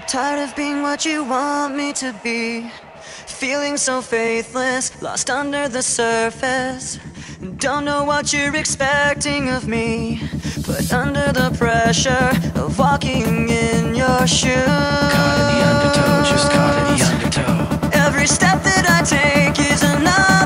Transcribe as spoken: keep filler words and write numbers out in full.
Tired of being what you want me to be, feeling so faithless, lost under the surface. Don't know what you're expecting of me, put under the pressure of walking in your shoes. Caught in the undertow, just caught in the undertow. Every step that I take is another